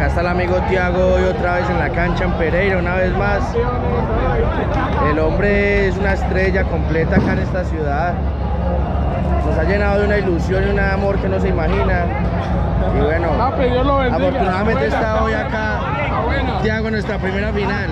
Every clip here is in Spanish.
Acá está el amigo Tiago hoy otra vez en la cancha en Pereira, una vez más. El hombre es una estrella completa acá en esta ciudad. Nos ha llenado de una ilusión y un amor que no se imagina. Y bueno, afortunadamente está hoy acá Tiago en nuestra primera final.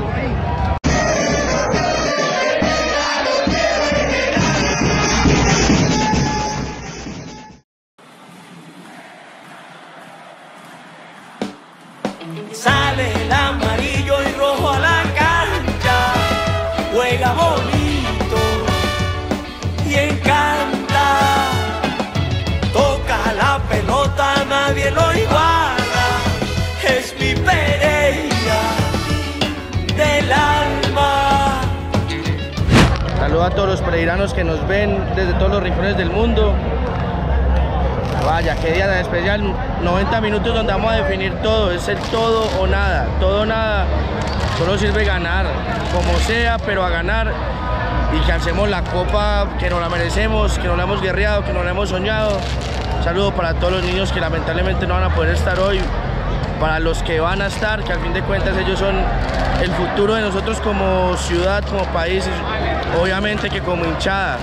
Sale el amarillo y rojo a la cancha, juega bonito y encanta, toca la pelota, nadie lo iguala, es mi Pereira del alma. Saludo a todos los pereiranos que nos ven desde todos los rincones del mundo. Vaya, qué día tan especial, 90 minutos donde vamos a definir todo, es el todo o nada, solo sirve ganar, como sea, pero a ganar y que alcemos la copa, que nos la merecemos, que nos la hemos guerreado, que nos la hemos soñado. Un saludo para todos los niños que lamentablemente no van a poder estar hoy, para los que van a estar, que al fin de cuentas ellos son el futuro de nosotros como ciudad, como país, obviamente que como hinchada.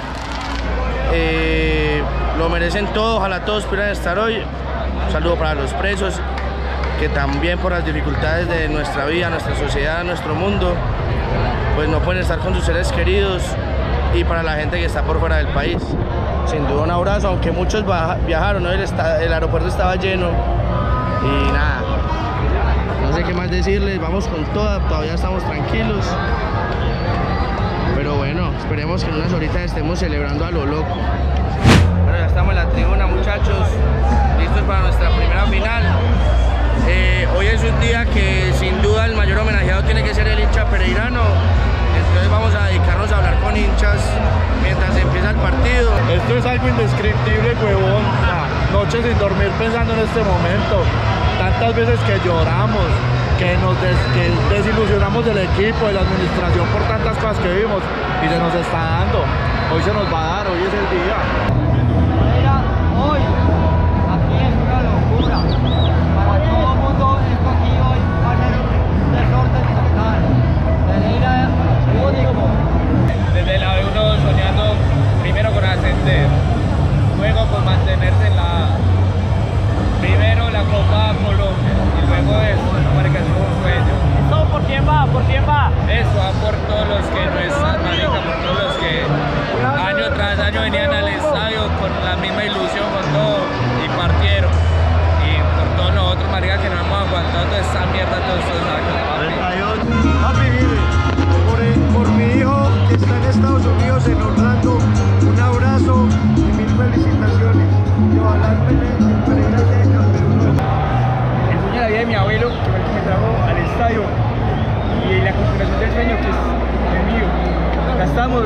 Lo merecen todo, ojalá todos pudieran estar hoy. Un saludo para los presos, que también por las dificultades de nuestra vida, nuestra sociedad, nuestro mundo, pues no pueden estar con sus seres queridos, y para la gente que está por fuera del país. Sin duda un abrazo, aunque muchos viajaron, ¿no? El aeropuerto estaba lleno y nada, no sé qué más decirles, vamos con toda, todavía estamos tranquilos. Pero bueno, esperemos que en unas horitas estemos celebrando a lo loco. Bueno, ya estamos en la tribuna, muchachos, listos para nuestra primera final. Hoy es un día que sin duda el mayor homenajeado tiene que ser el hincha pereirano. Entonces vamos a dedicarnos a hablar con hinchas mientras empieza el partido. Esto es algo indescriptible, huevón. Noches sin dormir pensando en este momento. Tantas veces que lloramos, que desilusionamos del equipo, de la administración por tantas cosas que vimos, y se nos está dando. Hoy se nos va a dar, hoy es el día. Hoy, aquí es una locura. Para todo el mundo, esto aquí hoy va a ser un desorden total. Pereira único. Desde la B1 soñando primero con ascender, luego con mantenerse en primero la Copa Colombia, y luego eso, marica, es un sueño. ¿Eso por quién va? ¿Por quién va? Eso va por todos los que no están, marica, por todos los que año tras año venían al estadio con la misma ilusión, con todo, y partieron. Y por todos nosotros, marica, que no hemos aguantado toda esta mierda todos estos años. Papi, mire, por mi hijo que está en Estados Unidos, en Orlando, un abrazo y mil felicitaciones. Y ojalá Pereira sea campeón. El sueño de la vida de mi abuelo, que fue el que me trajo al estadio, y la continuación del sueño, que es el mío. Acá estamos.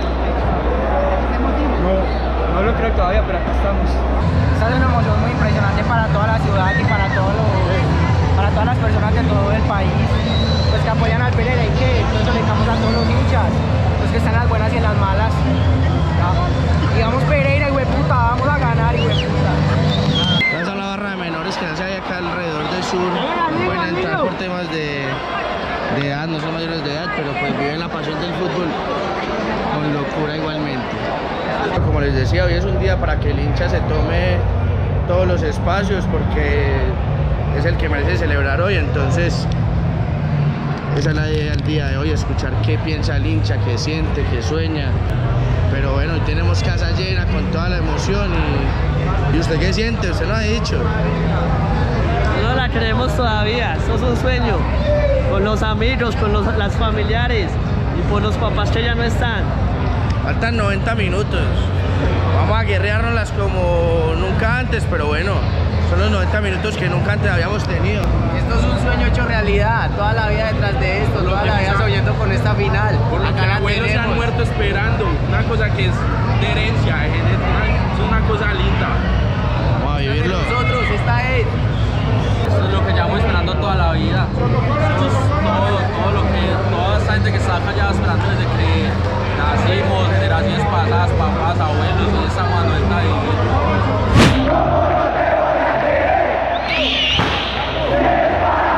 No lo creo todavía, pero acá estamos. Esta es una emoción muy impresionante para toda la ciudad y para todas las personas de todo el país, pues que apoyan al Pereira, y que entonces le damos a todos los hinchas, los que están en las buenas y en las malas. Digamos Pereira, hueputa, vamos a ganar, hueputa. Esta es la barra de menores que nace ahí acá alrededor del sur. No pueden entrar por temas de edad, no son mayores de edad, pero pues viven la pasión del fútbol con locura igualmente. Como les decía, hoy es un día para que el hincha se tome todos los espacios, porque es el que merece celebrar hoy. Entonces esa es la idea del día de hoy, escuchar qué piensa el hincha, qué siente, qué sueña. Pero bueno, hoy tenemos casa llena con toda la emoción. ¿Y usted qué siente? Usted no ha dicho. No la creemos todavía, eso es un sueño. Con los amigos, con las familiares y por los papás que ya no están. Faltan 90 minutos. Vamos a guerreárnoslas como nunca antes, pero bueno, son los 90 minutos que nunca antes habíamos tenido. Esto es un sueño hecho realidad, toda la vida detrás de esto, toda la vida soñando con esta final. Por lo que los abuelos se han muerto esperando, una cosa que es de herencia, es una cosa linda. Vamos a vivirlo. Nosotros, esta es. Esto es lo que llevamos esperando toda la vida. Esto es todo lo que, toda esta gente que está acá ya esperando desde que nacimos, generaciones pasadas, papás, abuelos, hoy estamos a 90 y...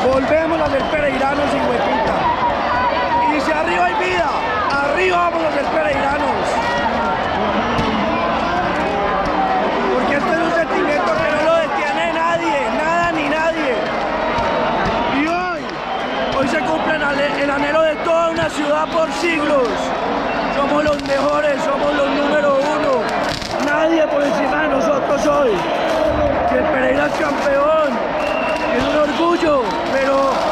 Volvemos a ser pereiranos, hijueputa. Y si arriba hay vida, arriba vamos a ser pereiranos. Porque esto es un sentimiento que no lo detiene nadie, nada ni nadie. Y hoy se cumple el anhelo de toda una ciudad por siglos. Somos los mejores, somos los número uno. Nadie por encima de nosotros hoy. Si el Pereira es campeón, es un orgullo, pero